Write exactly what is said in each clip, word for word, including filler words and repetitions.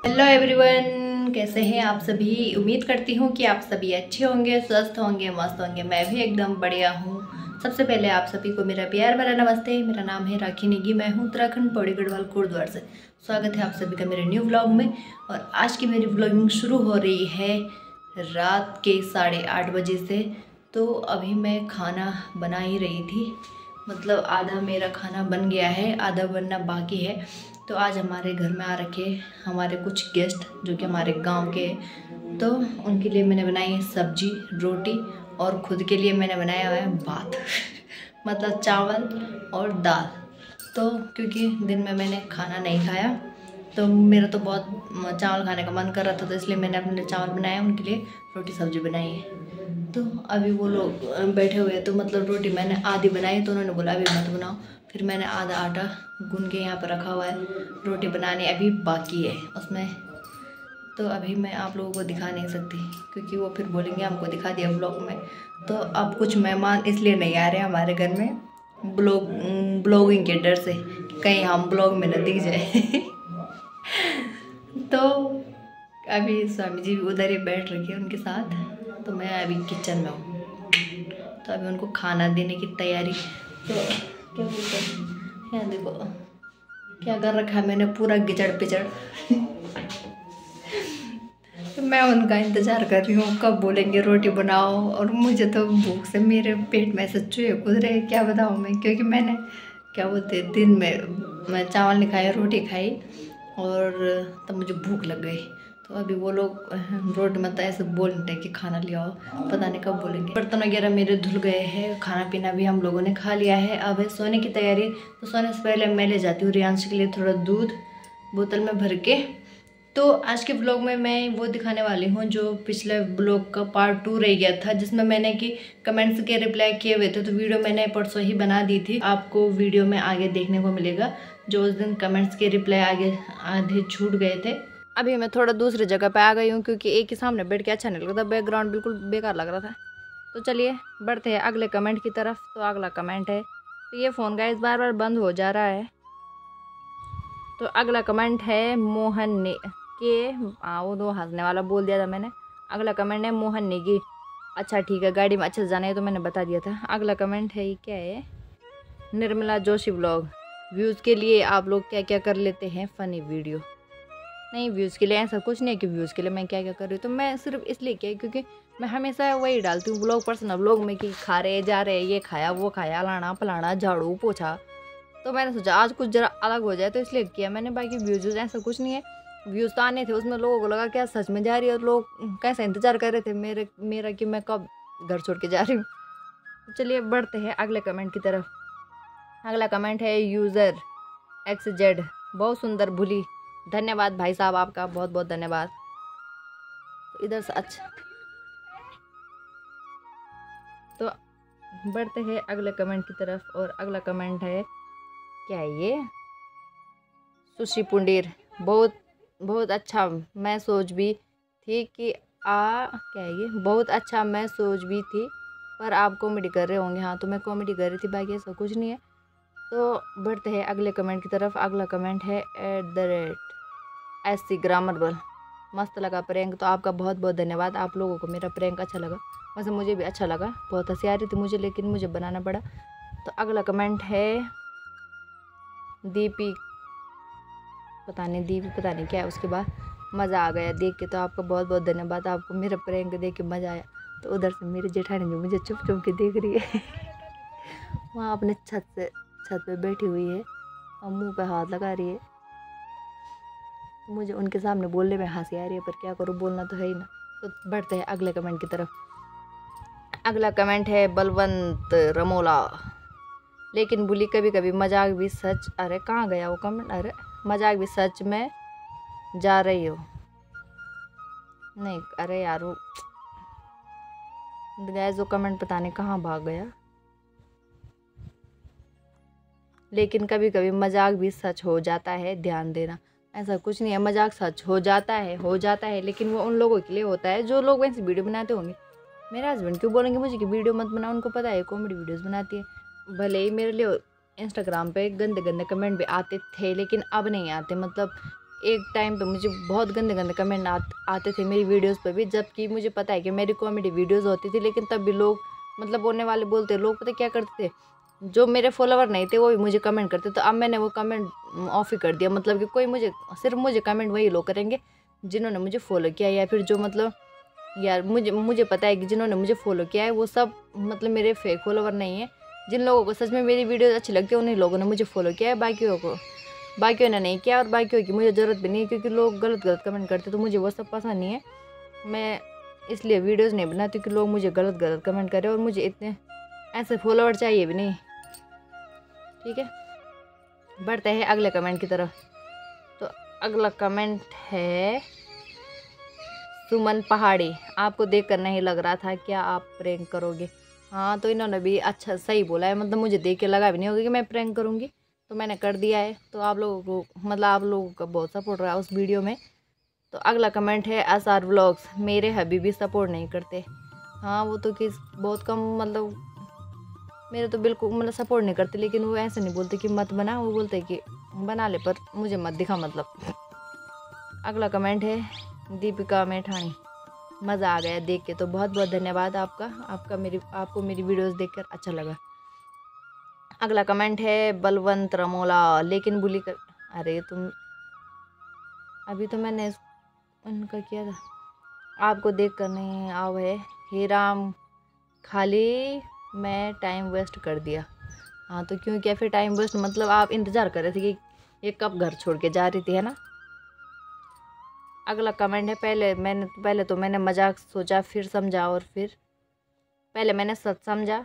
Hello everyone, कैसे हैं आप सभी। उम्मीद करती हूँ कि आप सभी अच्छे होंगे, स्वस्थ होंगे, मस्त होंगे। मैं भी एकदम बढ़िया हूँ। सबसे पहले आप सभी को मेरा प्यार भरा नमस्ते। मेरा नाम है राखी नेगी, मैं हूँ उत्तराखंड पौड़ी गढ़वाल कोटद्वार से। स्वागत है आप सभी का मेरे न्यू व्लॉग में। और आज की मेरी व्लॉगिंग शुरू हो रही है रात के साढ़े आठ बजे से। तो अभी मैं खाना बना ही रही थी, मतलब आधा मेरा खाना बन गया है, आधा बनना बाकी है। तो आज हमारे घर में आ रखे हमारे कुछ गेस्ट जो कि हमारे गांव के, तो उनके लिए मैंने बनाई है सब्जी रोटी, और खुद के लिए मैंने बनाया हुआ है भात मतलब चावल और दाल। तो क्योंकि दिन में मैंने खाना नहीं खाया तो मेरा तो बहुत चावल खाने का मन कर रहा था, तो इसलिए मैंने अपने लिए चावल बनाया, उनके लिए रोटी सब्जी बनाई है। तो अभी वो लोग बैठे हुए हैं, तो मतलब रोटी मैंने आधी बनाई तो उन्होंने बोला अभी मत बनाओ। फिर मैंने आधा आटा गूंद के यहाँ पर रखा हुआ है, रोटी बनाने अभी बाकी है उसमें। तो अभी मैं आप लोगों को दिखा नहीं सकती क्योंकि वो फिर बोलेंगे हमको दिखा दिया ब्लॉग में। तो अब कुछ मेहमान इसलिए नहीं आ रहे हमारे घर में, ब्लॉग ब्लॉगिंग के डर से, कहीं हम ब्लॉग में न दिख जाए तो अभी स्वामी जी उधर ही बैठ रखे हैं उनके साथ, तो मैं अभी किचन में हूँ। तो अभी उनको खाना देने की तैयारी। तो क्या बोलते हैं, यहाँ देखो क्या कर रखा है मैंने, पूरा गिचड़ पिचड़ तो मैं उनका इंतज़ार कर रही हूँ कब बोलेंगे रोटी बनाओ। और मुझे तो भूख से मेरे पेट में ऐसे चूहे कूद रहे, क्या बताऊँ मैं, क्योंकि मैंने क्या बोलते दिन में मैं चावल नहीं खाया, रोटी खाई और तब मुझे भूख लग गई। तो अभी वो लोग रोटी मतलब ऐसे बोल रहे कि खाना ले आओ, पता नहीं कब बोलेंगे। बर्तन वगैरह मेरे धुल गए हैं, खाना पीना भी हम लोगों ने खा लिया है। अब है सोने की तैयारी। तो सोने से पहले मैं ले जाती हूँ रियांश के लिए थोड़ा दूध बोतल में भर के। तो आज के ब्लॉग में मैं वो दिखाने वाली हूँ जो पिछले ब्लॉग का पार्ट टू रह गया था, जिसमें मैंने कि कमेंट्स के रिप्लाई किए हुए थे। तो वीडियो मैंने परसों ही बना दी थी, आपको वीडियो में आगे देखने को मिलेगा। जो उस दिन कमेंट्स के रिप्लाई आगे आधे छूट गए थे। अभी मैं थोड़ा दूसरी जगह पे आ गई हूँ क्योंकि एक ही सामने बैठ के अच्छा नहीं लगता, बैकग्राउंड बिल्कुल बेकार लग रहा था। तो चलिए बढ़ते हैं अगले कमेंट की तरफ। तो अगला कमेंट है, तो ये फ़ोन गाइस बार बार बंद हो जा रहा है। तो अगला कमेंट है मोहन ने के, हाँ वो दो हंसने वाला बोल दिया था मैंने। अगला कमेंट है मोहन नेगी, अच्छा ठीक है, गाड़ी में अच्छे से जाना है तो मैंने बता दिया था। अगला कमेंट है, ये क्या है, निर्मला जोशी ब्लॉग, व्यूज़ के लिए आप लोग क्या क्या कर लेते हैं फ़नी वीडियो। नहीं, व्यूज़ के लिए ऐसा कुछ नहीं है कि व्यूज़ के लिए मैं क्या क्या कर रही हूँ। तो मैं सिर्फ इसलिए क्या है क्योंकि मैं हमेशा वही डालती हूँ ब्लॉग, पर्सनल ब्लॉग में कि खा रहे जा रहे, ये खाया वो खाया, लाना फलाना, झाड़ू पोछा। तो मैंने सोचा आज कुछ ज़रा अलग हो जाए तो इसलिए किया मैंने। बाकी व्यूज़ ऐसा कुछ नहीं है। व्यूज़ तो आने थे, उसमें लोगों को लगा क्या सच में जा रही है, और लोग कैसे इंतज़ार कर रहे थे मेरे मेरा कि मैं कब घर छोड़ के जा रही हूँ। तो चलिए बढ़ते हैं अगले कमेंट की तरफ। अगला कमेंट है यूज़र एक्स जेड, बहुत सुंदर भूली, धन्यवाद भाई साहब, आपका बहुत बहुत धन्यवाद। तो इधर से अच्छा, तो बढ़ते हैं अगले कमेंट की तरफ। और अगला कमेंट है, क्या है ये, सुशी पुंडीर, बहुत बहुत अच्छा, मैं सोच भी थी कि आ क्या है ये, बहुत अच्छा मैं सोच भी थी पर आप कॉमेडी कर रहे होंगे। हाँ तो मैं कॉमेडी कर रही थी, बाकी ऐसा कुछ नहीं है। तो बढ़ते हैं अगले कमेंट की तरफ। अगला कमेंट है at the rate S C grammar बल, मस्त लगा प्रैंक, तो आपका बहुत बहुत धन्यवाद। आप लोगों को मेरा प्रैंक अच्छा लगा, वैसे मुझे भी अच्छा लगा, बहुत हंसी आ रही थी मुझे, लेकिन मुझे बनाना पड़ा। तो अगला कमेंट है दीपी, पता नहीं दीपी पता नहीं क्या है, उसके बाद मज़ा आ गया देख के, तो आपका बहुत बहुत धन्यवाद, आपको मेरा प्रैंक देख के मज़ा आया। तो उधर से मेरी जेठानी जो मुझे चुप चुप के देख रही है वहाँ अपने छत से छत पे बैठी हुई है और मुंह पे हाथ लगा रही है। तो मुझे उनके सामने बोलने में हंसी आ रही है, पर क्या करूँ, बोलना तो है ही ना। तो बढ़ते हैं अगले कमेंट की तरफ। अगला कमेंट है बलवंत रमोला, लेकिन बुली कभी कभी मजाक भी सच, अरे कहाँ गया वो कमेंट, अरे मजाक भी सच में जा रही हो, नहीं अरे यार वो गैस वो कमेंट पता नहीं कहाँ भाग गया। लेकिन कभी कभी मजाक भी सच हो जाता है, ध्यान देना। ऐसा कुछ नहीं है, मजाक सच हो जाता है हो जाता है लेकिन वो उन लोगों के लिए होता है जो लोग वैसे वीडियो बनाते होंगे। मेरे हस्बैंड क्यों बोलेंगे मुझे कि वीडियो मत बना, उनको पता है कॉमेडी वीडियोस बनाती है। भले ही मेरे लिए इंस्टाग्राम पे गंदे गंदे कमेंट भी आते थे लेकिन अब नहीं आते, मतलब एक टाइम पे मुझे बहुत गंदे गंदे कमेंट आ, आते थे मेरी वीडियोस पर भी, जबकि मुझे पता है कि मेरी कॉमेडी वीडियोस होती थी, लेकिन तब भी लोग मतलब बोलने वाले बोलते, लोग पता क्या करते थे, जो मेरे फॉलोवर नहीं थे वो भी मुझे कमेंट करते। तो अब मैंने वो कमेंट ऑफ ही कर दिया, मतलब कि कोई मुझे सिर्फ मुझे कमेंट वही लोग करेंगे जिन्होंने मुझे फॉलो किया, या फिर जो मतलब यार मुझे मुझे पता है कि जिन्होंने मुझे फॉलो किया है वो सब मतलब मेरे फेक फॉलोवर नहीं है। जिन लोगों को सच में मेरी वीडियोस अच्छी लगती है उन्हीं लोगों ने मुझे फॉलो किया है, बाकियों को बाकियों ने नहीं किया, और बाकियों की मुझे ज़रूरत भी नहीं है, क्योंकि लोग गलत गलत कमेंट करते तो मुझे वो सब पसंद नहीं है। मैं इसलिए वीडियोस नहीं बनाती कि लोग मुझे गलत गलत कमेंट करें, और मुझे इतने ऐसे फॉलोवर चाहिए भी नहीं। ठीक है, बढ़ते हैं अगले कमेंट की तरफ। तो अगला कमेंट है सुमन पहाड़ी, आपको देख कर नहीं लग रहा था क्या आप प्रैंक करोगे। हाँ, तो इन्होंने भी अच्छा सही बोला है, मतलब मुझे देख के लगा भी नहीं होगा कि मैं प्रैंक करूँगी, तो मैंने कर दिया है। तो आप लोगों को मतलब आप लोगों का बहुत सपोर्ट रहा उस वीडियो में। तो अगला कमेंट है एस आर व्लॉग्स, मेरे हबीबी सपोर्ट नहीं करते। हाँ, वो तो किस बहुत कम मतलब मेरे तो बिल्कुल मतलब सपोर्ट नहीं करते, लेकिन वो ऐसे नहीं बोलते कि मत बना, वो बोलते कि बना ले पर मुझे मत दिखा मतलब। अगला कमेंट है दीपिका मेठाणी, मज़ा आ गया देख के, तो बहुत बहुत धन्यवाद आपका आपका मेरी आपको मेरी वीडियोस देखकर अच्छा लगा। अगला कमेंट है बलवंत रमोला, लेकिन बुली कर, अरे तुम अभी तो मैंने उनका किया था, आपको देख कर नहीं आओ है हे राम, खाली मैं टाइम वेस्ट कर दिया। हाँ, तो क्यों क्या फिर टाइम वेस्ट, मतलब आप इंतज़ार कर रहे थे कि ये कब घर छोड़ के जा रही थी, है ना। अगला कमेंट है पहले मैंने पहले तो मैंने मजाक सोचा फिर समझा, और फिर पहले मैंने सच समझा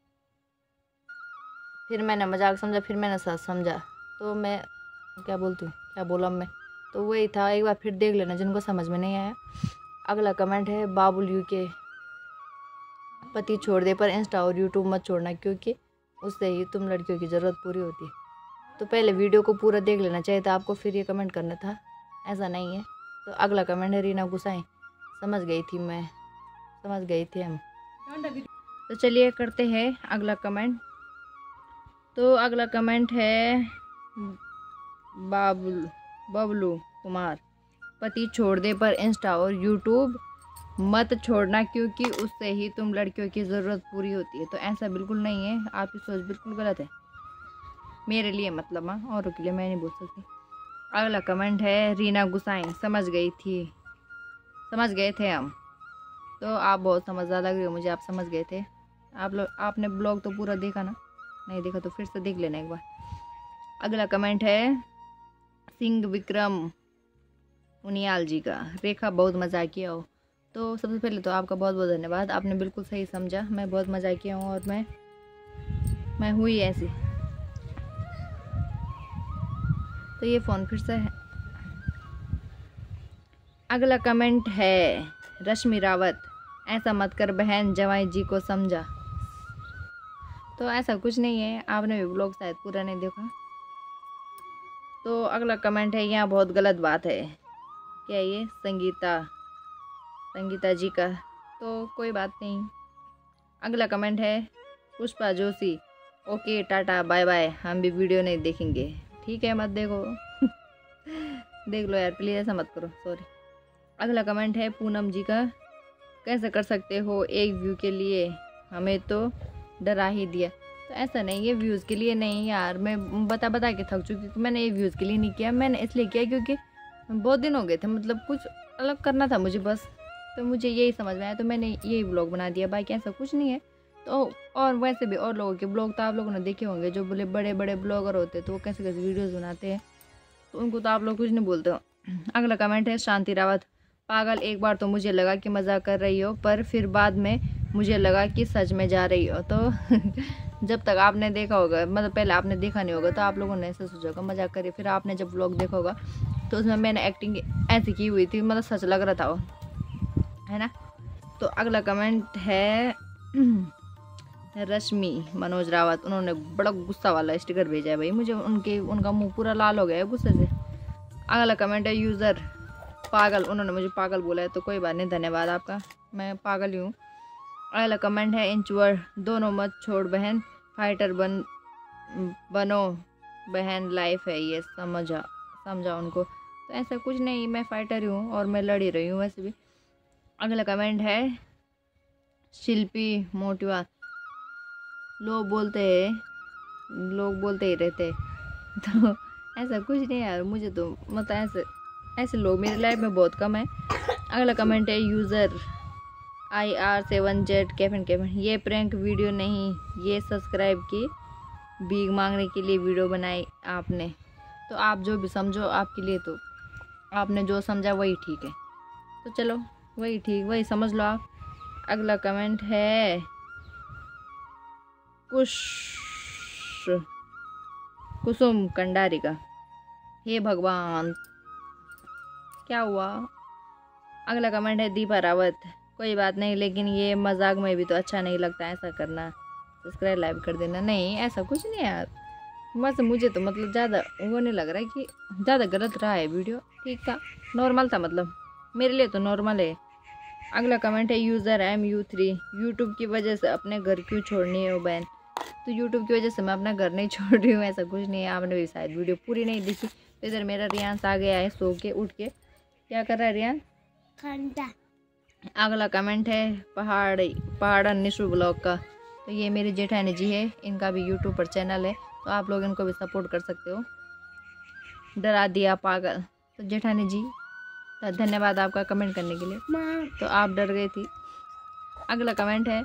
फिर मैंने मजाक समझा फिर मैंने सच समझा, तो मैं क्या बोलती हूँ क्या बोला मैं, तो वही था, एक बार फिर देख लेना जिनको समझ में नहीं आया। अगला कमेंट है बाबुल यू के, पति छोड़ दे पर इंस्टा और यूट्यूब मत छोड़ना, क्योंकि उससे ही तुम लड़कियों की ज़रूरत पूरी होती है। तो पहले वीडियो को पूरा देख लेना चाहिए था आपको, फिर ये कमेंट करना था, ऐसा नहीं है। तो अगला कमेंट है रीना गुसाई, समझ गई थी मैं समझ गई थी हम। तो चलिए करते हैं अगला कमेंट। तो अगला कमेंट है बाबुल बबलू कुमार, पति छोड़ दे पर इंस्टा और यूट्यूब मत छोड़ना, क्योंकि उससे ही तुम लड़कियों की ज़रूरत पूरी होती है। तो ऐसा बिल्कुल नहीं है, आपकी सोच बिल्कुल गलत है मेरे लिए, मतलब हाँ, औरों के लिए मैं नहीं बोल सकती। अगला कमेंट है रीना गुसाई, समझ गई थी समझ गए थे हम। तो आप बहुत समझदार लग रही हो मुझे, आप समझ गए थे। आप लोग आपने ब्लॉग तो पूरा देखा ना, नहीं देखा तो फिर से देख लेना एक बार। अगला कमेंट है सिंह विक्रम उनियाल जी का, रेखा बहुत मज़ा किया हो। तो सबसे पहले तो आपका बहुत बहुत धन्यवाद, आपने बिल्कुल सही समझा, मैं बहुत मज़ा किया हूँ और मैं मैं हुई ऐसी। तो ये फ़ोन फिर से है। अगला कमेंट है रश्मि रावत, ऐसा मत कर बहन जवाई जी को समझा। तो ऐसा कुछ नहीं है, आपने भी ब्लॉग शायद पूरा नहीं देखा। तो अगला कमेंट है यहाँ बहुत गलत बात है, क्या ये संगीता संगीता जी का, तो कोई बात नहीं। अगला कमेंट है Pushpa Joshi, okay tata bye bye, हम भी वीडियो नहीं देखेंगे। ठीक है, मत देखो देख लो यार प्लीज़, ऐसा मत करो, सॉरी। अगला कमेंट है पूनम जी का, कैसे कर सकते हो एक व्यू के लिए, हमें तो डरा ही दिया। तो ऐसा नहीं है, व्यूज़ के लिए नहीं यार, मैं बता बता के थक चुकी हूँ। मैंने ये व्यूज़ के लिए नहीं किया, मैंने इसलिए किया क्योंकि बहुत दिन हो गए थे, मतलब कुछ अलग करना था मुझे बस, तो मुझे यही समझ में आया तो मैंने यही ब्लॉग बना दिया, बाकी ऐसा कुछ नहीं है। तो और वैसे भी और लोगों के ब्लॉग तो आप लोगों ने देखे होंगे, जो बोले बड़े बड़े ब्लॉगर होते हैं तो वो कैसे कैसे वीडियोज़ बनाते हैं, तो उनको तो आप लोग कुछ नहीं बोलते हो। अगला कमेंट है शांति रावत, पागल एक बार तो मुझे लगा कि मजाक कर रही हो, पर फिर बाद में मुझे लगा कि सच में जा रही हो। तो जब तक आपने देखा होगा, मतलब पहले आपने देखा नहीं होगा तो आप लोगों ने ऐसा सोचा होगा मजाक करिए, फिर आपने जब व्लॉग देखा होगा तो उसमें मैंने एक्टिंग ऐसी की हुई थी, मतलब सच लग रहा था वो, है ना। तो अगला कमेंट है रश्मि मनोज रावत, उन्होंने बड़ा गुस्सा वाला स्टिकर भेजा है भाई मुझे, उनके उनका मुंह पूरा लाल हो गया है गुस्से से। अगला कमेंट है यूज़र पागल, उन्होंने मुझे पागल बोला है, तो कोई बात नहीं, धन्यवाद आपका, मैं पागल ही हूँ। अगला कमेंट है इंचवर, दोनों मत छोड़ बहन, फाइटर बन बनो बहन, लाइफ है ये, समझा समझा उनको। तो ऐसा कुछ नहीं, मैं फाइटर ही हूँ और मैं लड़ ही रही हूँ वैसे भी। अगला कमेंट है शिल्पी मोटिवा, लोग बोलते हैं लोग बोलते ही रहते तो ऐसा कुछ नहीं यार, मुझे तो मतलब ऐसे ऐसे लोग मेरी लाइफ में बहुत कम है। अगला कमेंट है user I R seven Z कैफन कैफन, ये प्रैंक वीडियो नहीं, ये सब्सक्राइब की भीख मांगने के लिए वीडियो बनाई आपने। तो आप जो भी समझो आपके लिए, तो आपने जो समझा वही ठीक है, तो चलो वही ठीक वही समझ लो आप। अगला कमेंट है कुश कुसुम कंडारी का, हे भगवान क्या हुआ। अगला कमेंट है दीपा रावत, कोई बात नहीं लेकिन ये मजाक में भी तो अच्छा नहीं लगता ऐसा करना, सब्सक्राइब लाइव कर देना। नहीं ऐसा कुछ नहीं यार, बस मुझे तो मतलब ज़्यादा वो नहीं लग रहा है कि ज़्यादा गलत रहा है वीडियो, ठीक था, नॉर्मल था, मतलब मेरे लिए तो नॉर्मल है। अगला कमेंट है user M U three, YouTube की वजह से अपने घर क्यों छोड़नी है वो बहन। तो यूट्यूब की वजह से मैं अपना घर नहीं छोड़ रही हूँ, ऐसा कुछ नहीं है, आपने भी शायद वीडियो पूरी नहीं देखी। तो इधर मेरा रियांस आ गया है सो के उठ के, क्या कर रहा है रियांस? ठंडा। अगला कमेंट है पहाड़ पहाड़न निशु ब्लॉग का, तो ये मेरी जेठानी जी है, इनका भी यूट्यूब पर चैनल है, तो आप लोग इनको भी सपोर्ट कर सकते हो। डरा दिया पागल, तो जेठानी जी तो धन्यवाद आपका कमेंट करने के लिए, तो आप डर गई थी। अगला कमेंट है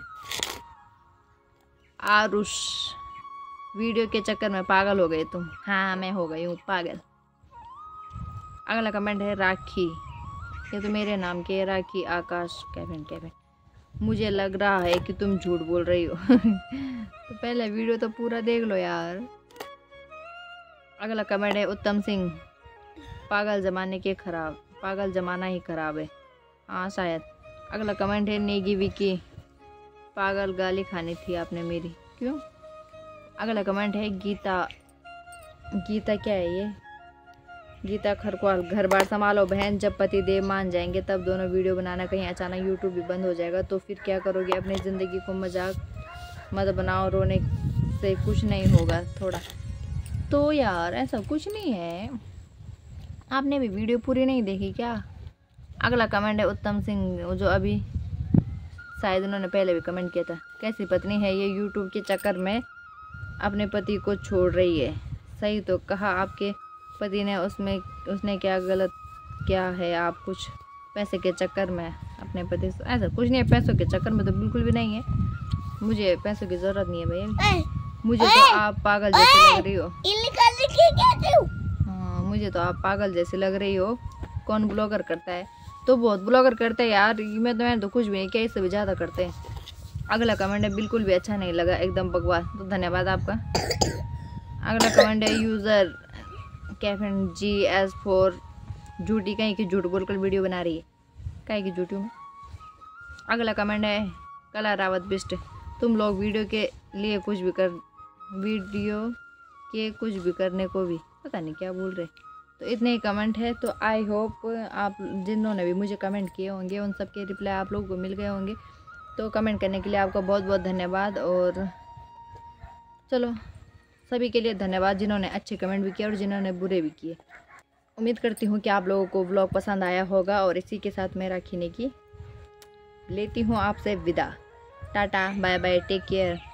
आरुष, वीडियो के चक्कर में पागल हो गए तुम। हाँ मैं हो गई हूँ पागल। अगला कमेंट है राखी, ये तो मेरे नाम के राखी आकाश कैफन कैफन, मुझे लग रहा है कि तुम झूठ बोल रही हो तो पहले वीडियो तो पूरा देख लो यार। अगला कमेंट है उत्तम सिंह, पागल जमाने के खराब, पागल जमाना ही खराब है, हाँ शायद। अगला कमेंट है नेगी विकी, पागल गाली खानी थी आपने मेरी, क्यों। अगला कमेंट है गीता, गीता क्या है ये, गीता खरकवाल, घर बार संभालो बहन, जब पति देव मान जाएंगे तब दोनों वीडियो बनाना, कहीं अचानक यूट्यूब भी बंद हो जाएगा तो फिर क्या करोगे। अपनी ज़िंदगी को मजाक मत बनाओ, रोने से कुछ नहीं होगा थोड़ा। तो यार ऐसा कुछ नहीं है, आपने भी वीडियो पूरी नहीं देखी क्या। अगला कमेंट है उत्तम सिंह, जो अभी शायद उन्होंने पहले भी कमेंट किया था, कैसी पत्नी है ये यूट्यूब के चक्कर में अपने पति को छोड़ रही है। सही तो कहा आपके पति ने, उसमें उसने क्या गलत किया है, आप कुछ पैसे के चक्कर में अपने पति से। ऐसा कुछ नहीं है, पैसों के चक्कर में तो बिल्कुल भी नहीं है, मुझे पैसों की ज़रूरत नहीं है भैया, मुझे तो आप पागल जैसी लग रही हो। हाँ मुझे तो आप पागल जैसी लग रही हो। कौन ब्लॉगर करता है, तो बहुत ब्लॉगर करते हैं यार, मैं तो मैंने तो कुछ भी नहीं किया, इससे भी ज़्यादा करते हैं। अगला कमेंट है बिल्कुल भी अच्छा नहीं लगा, एकदम बकवास, तो धन्यवाद आपका। अगला कमेंट है यूज़र कैफन जी एस फोर, झूठी कहीं की झूठ बोलकर वीडियो बना रही है, कहीं की झूठी में। अगला कमेंट है कला रावत बिस्ट, तुम लोग वीडियो के लिए कुछ भी कर वीडियो के कुछ भी करने को भी पता नहीं क्या बोल रहे। तो इतने ही कमेंट है, तो आई होप आप जिन्होंने भी मुझे कमेंट किए होंगे उन सब के रिप्लाई आप लोगों को मिल गए होंगे। तो कमेंट करने के लिए आपका बहुत बहुत धन्यवाद, और चलो सभी के लिए धन्यवाद जिन्होंने अच्छे कमेंट भी किए और जिन्होंने बुरे भी किए। उम्मीद करती हूँ कि आप लोगों को व्लॉग पसंद आया होगा, और इसी के साथ मैं राखी नेगी लेती हूँ आपसे विदा। Tata bye bye, take care.